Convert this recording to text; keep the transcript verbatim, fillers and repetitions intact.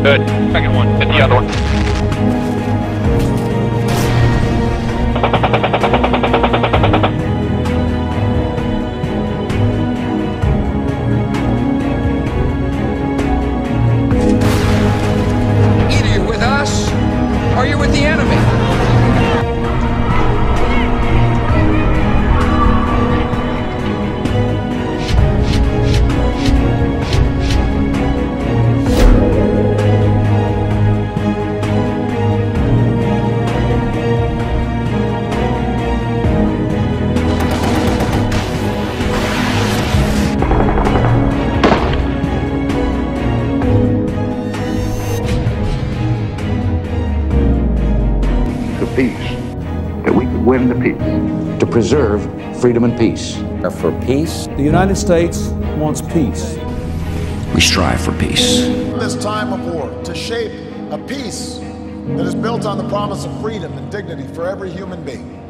Good. Second one. Hit the other one. Either you're with us, or you're with the enemy. Peace, that we could win the peace. To preserve freedom and peace. For peace. The United States wants peace. We strive for peace. In this time of war, to shape a peace that is built on the promise of freedom and dignity for every human being.